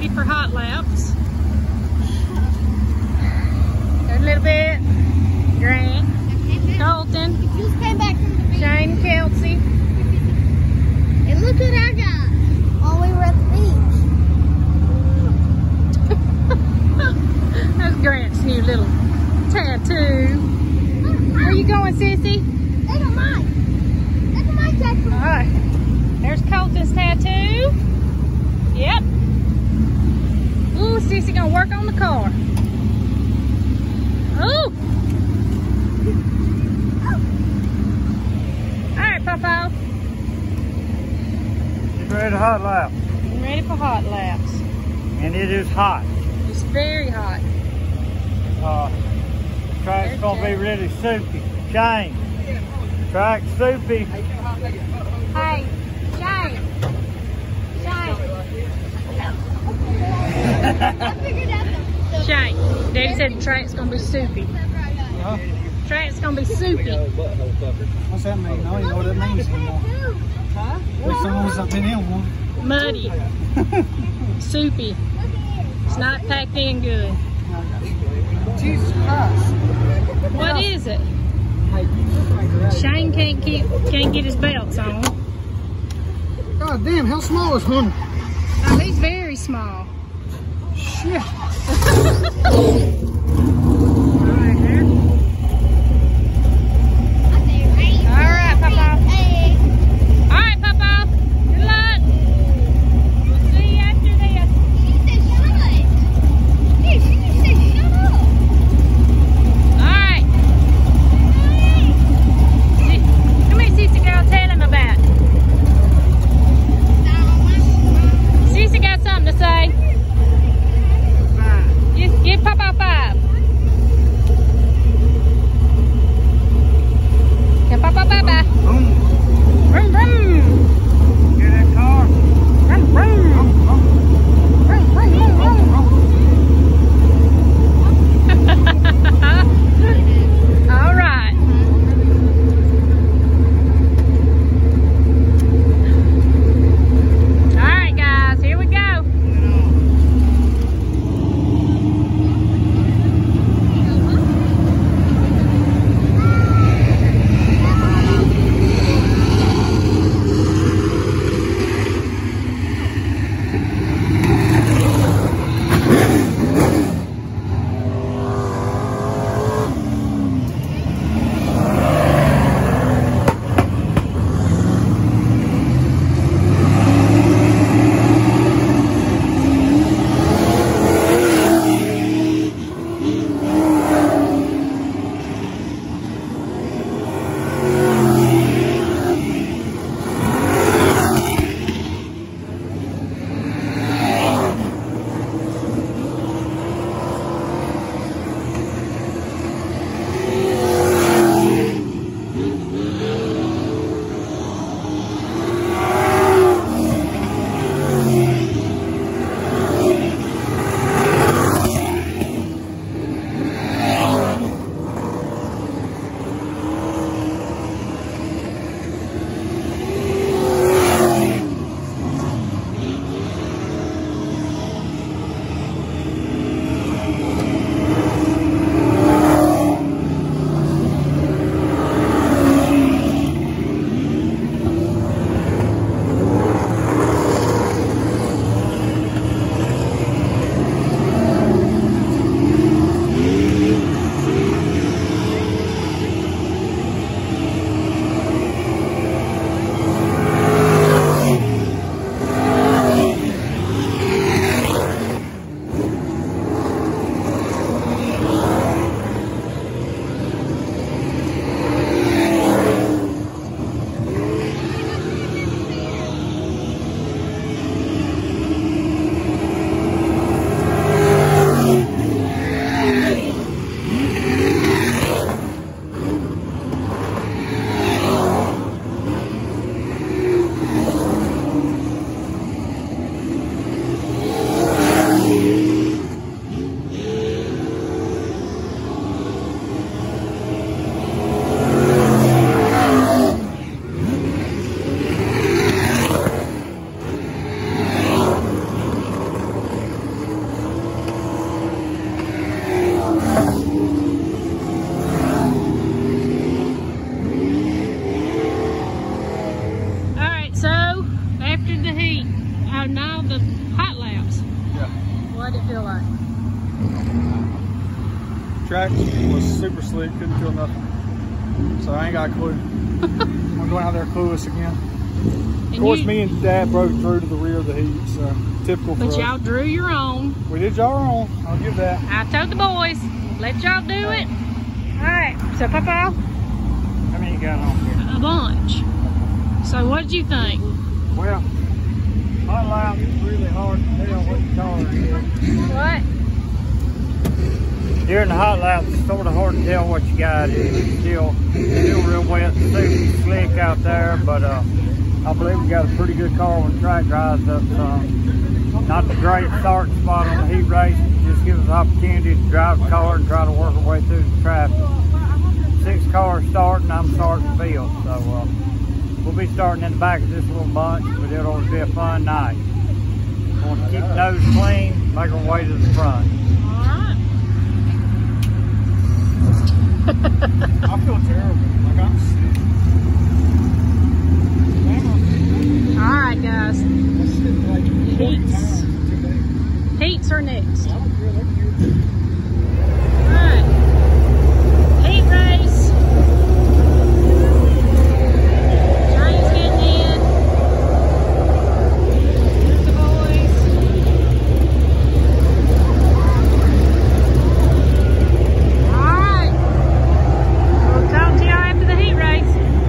ready for hot laps. A little bit. Grant, Colton, Shane, and Kelsey. And look what I got while we were at the beach. That's Grant's new little tattoo. Where you going, Sissy? Look at mine. Look at my tattoo. All right. There's Colton's tattoo. Yep. Ooh, Sissy gonna work on the car. Ooh. All right, Pawpaw. Get ready to hot lap. I'm ready for hot laps. And it is hot. It's very hot. Track's gonna be really soupy. Shane. Track's soupy. Hey, Shane. Shane. Daddy said the track's gonna be soupy. Huh? Track's gonna be soupy. What's that mean? I don't even know what that means anymore. Huh? There's someone's up in here one. Muddy. Soupy. It's not packed in good. Jesus Christ. What is it? Shane can't get his belts on. God damn, how small is Hunter? Oh, he's very small. Shit. Alright, Pawpaw. Alright, Pawpaw. Good luck. We'll see you after this. She said shut. Hey, she just said shut up. Alright. Come here, Sissy girl. Tell him about it. Sissy got something to say. Give Pawpaw 5. What did it feel like? Track was super slick, couldn't feel nothing. So I ain't got a clue. I'm going out there clueless again. Of course, me and Dad broke through to the rear of the heat, so typical for us. But y'all drew your own. We did y'all own, I'll give that. I told the boys, let y'all do it. All right, so Pawpaw? How many you got on here? A bunch. So what did you think? Well, hot lap is really hard to tell what the car is. What? During the hot lap, it's sort of hard to tell what you got. It's still real wet, super slick out there, but I believe we got a pretty good car when the track drives up. Not the great start spot on the heat race, just gives us an opportunity to drive the car and try to work our way through the traffic. 6 cars starting, I'm starting the field, so we'll be starting in the back of this little bunch, but it'll always be a fun night. We want to keep the nose clean, make our way to the front. All right. I feel terrible, like I'm sick. All right, guys. Heats are next. All right. Heat race. Shane's getting in. Here's the boys. All right. We'll talk to y'all after the heat race.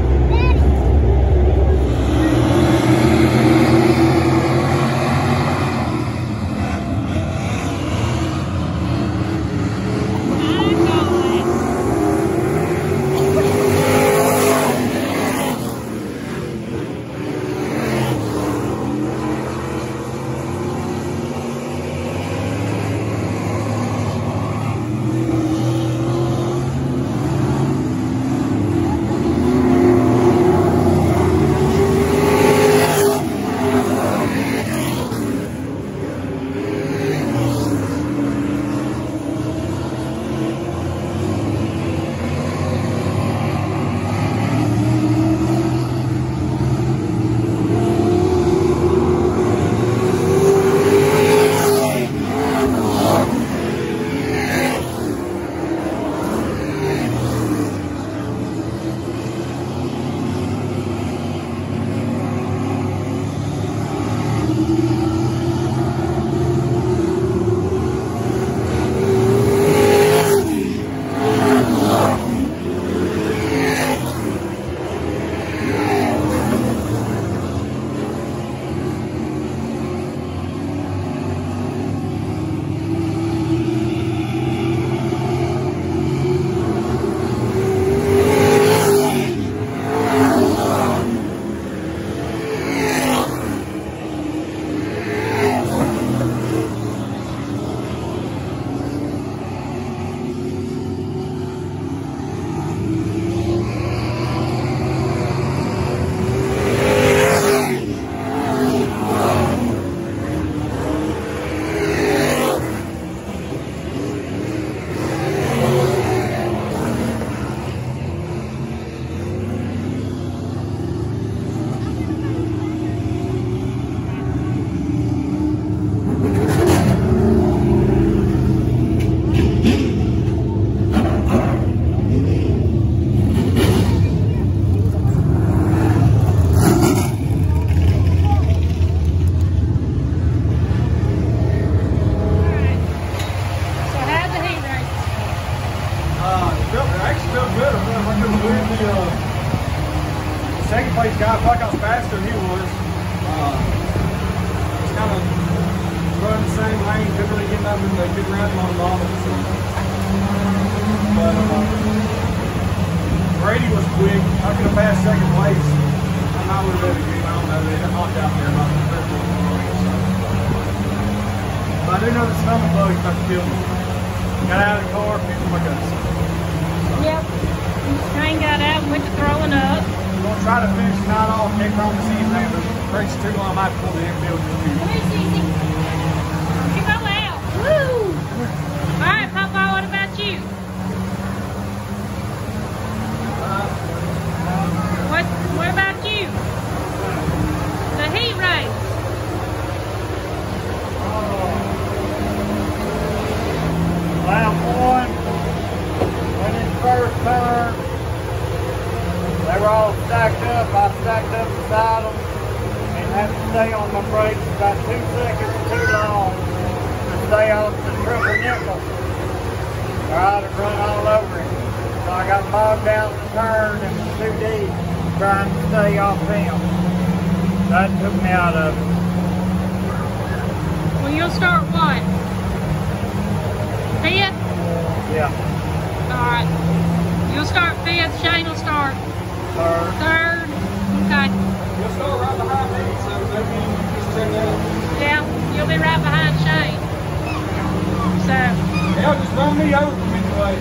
Second place guy, I thought I was faster than he was. Just kind of running the same lane, couldn't really get nothing, but good round on the bottom. So. But Brady was quick. I could have passed second place. I'm not really ready to get, I don't know, they hopped out there about the third one. But I do know the stomach bug's about to kill me. Got out of the car, feeling my guts. Yep. Shane got out and went to throwing up. We're going to try to finish the night off, get on the season, but race 2 I might pull the infield. Come here, Susie. You go out. Woo! All right, Pawpaw, what about you? What about you? The heat race. They were all stacked up. I stacked up beside them and had to stay on my brakes about 2 seconds too long to stay off the triple nickel. Or I'd have run all over it. So I got bogged down the turn and was too deep trying to stay off them. That took me out of it. Well, you'll start what? 5th? Yeah. All right. You'll start 5th. Shane will start 3rd. Okay. You'll start right behind me, so maybe you just check out. Yeah, you'll be right behind Shane. So. Yeah, just run me over anyway.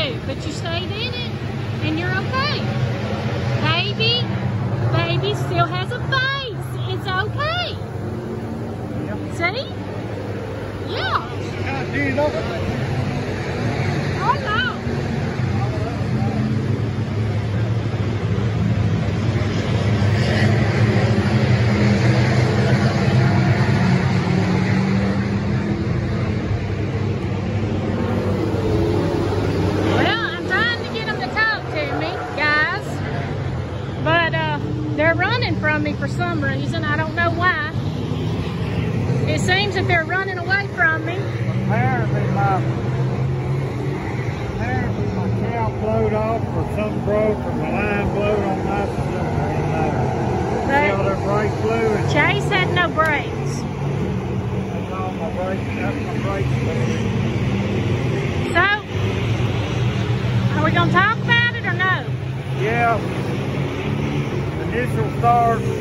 too, but you stayed in it and you're okay. Baby still has a face. It's okay. See? Yeah. Oh no. They're running from me for some reason. I don't know why. It seems that they're running away from me. Apparently my cow blowed off or something broke or my line blowed on my seal their brake fluid. Chase had no brakes. That's all my brakes, that's my brake fluid. So, are we gonna talk about it or no? Yeah. Initial start was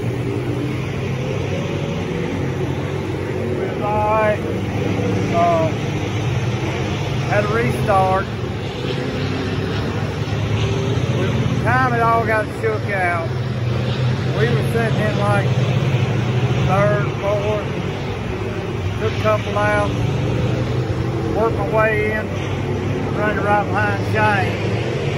alright. Had a restart. By the time it all got shook out, we were sitting in like third, fourth. Took a couple out, worked my way in, running right behind Shane.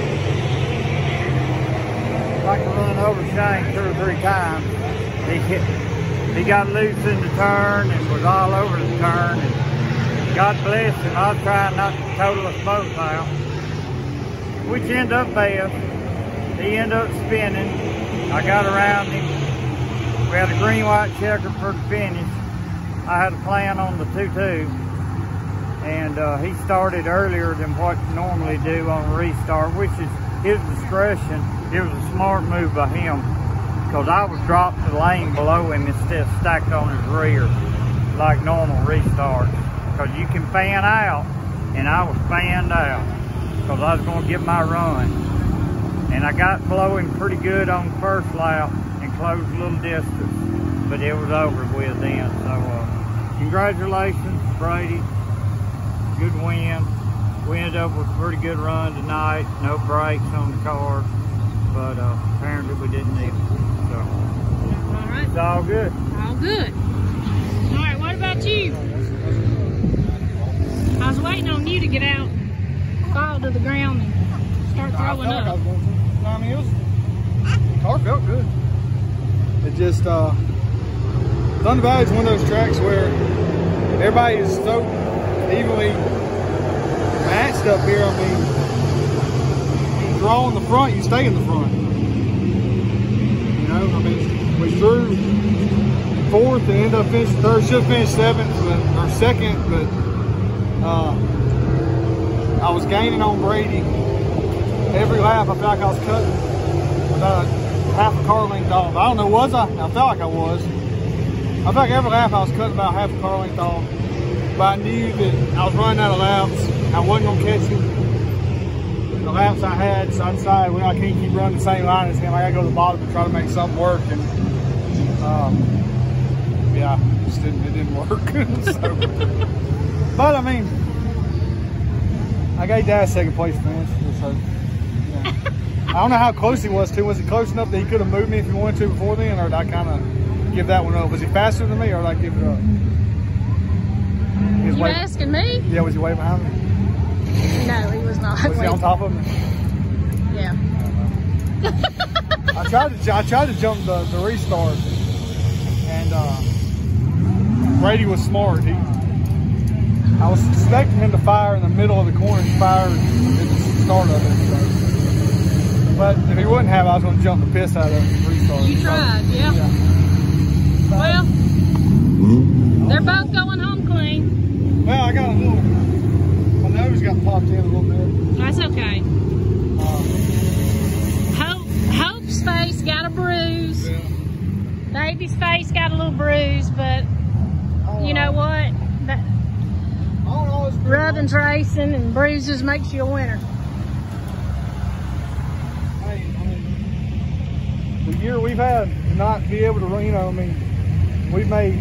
I could run over Shane 2 or 3 times. He got loose in the turn and was all over the turn. And God bless him, I was trying not to total us both out. Which ended up bad. He ended up spinning. I got around him. We had a green-white checker for the finish. I had a plan on the 2-2. And he started earlier than what you normally do on a restart, which is his discretion. It was a smart move by him because I was dropped to the lane below him instead of stacked on his rear like normal restarts. Because you can fan out, and I was fanned out because I was going to get my run. And I got below him pretty good on the first lap and closed a little distance, but it was over with then. So congratulations, Brady. Good win. We ended up with a pretty good run tonight. No brakes on the car, but apparently we didn't need it. So all right. It's all good. All good. All right, what about you? I was waiting on you to get out, fall to the ground, and start throwing up. I mean, the car felt good. It just, Thunder Valley is one of those tracks where everybody is so evenly matched up here. I mean, you draw in the front, you stay in the front. You know, I mean, we threw 4th and ended up finishing 3rd. Should have finished 7th or 2nd, but I was gaining on Brady. Every lap, I felt like I was cutting about half a car length off. I don't know, was I? I felt like I was. I felt like every lap I was cutting about half a car length off. But I knew that I was running out of laps. I wasn't going to catch him the laps I had, so I decided, well, I can't keep running the same line as him. I got to go to the bottom and try to make something work. And yeah, it didn't work. So, but I mean, I gave Dad 2nd place finish. So, yeah. I don't know how close he was to. Was he close enough that he could have moved me if he wanted to before then, or did I kind of give that one up? Was he faster than me, or did I give it up? You asking me? Yeah, was he way behind me? No, he was not. Was he on top of me? Yeah. I tried to jump the restart, and Brady was smart. I was expecting him to fire in the middle of the corner and fire at the start of it. So. But if he wouldn't have, I was going to jump the piss out of the restart. You tried, yeah. Well, they're both going home clean. Well, I got a little, my nose got popped in a little bit. That's okay. Hope's face got a bruise. Yeah. Baby's face got a little bruise, but you know what? That rubbing's racing and bruises makes you a winner. Hey, I mean, the year we've had to not be able to run, you know, I mean, we've made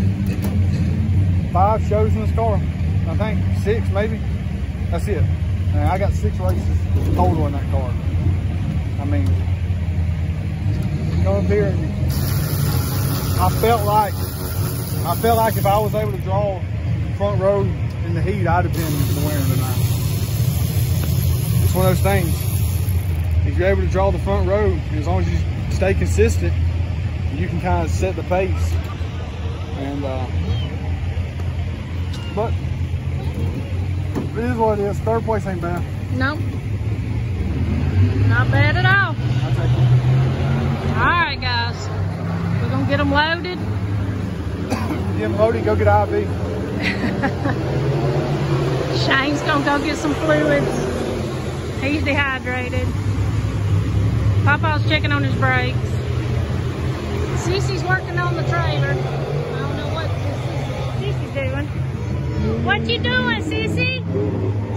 5 shows in this car. I think 6 maybe. That's it. Man, I got 6 races total in that car. I mean, come up here and I felt like if I was able to draw front row in the heat, I'd have been the winner tonight. It's one of those things. If you're able to draw the front row, and as long as you stay consistent, you can kind of set the pace. And but it is what it is. 3rd place ain't bad. Nope. Not bad at all. I'll take it. All right, guys. We're going to get them loaded. Get them loaded, go get IV. Shane's going to go get some fluids. He's dehydrated. Pawpaw's checking on his brakes. Cece's working on the trailer. I don't know what Cece's doing. What you doing, Cece?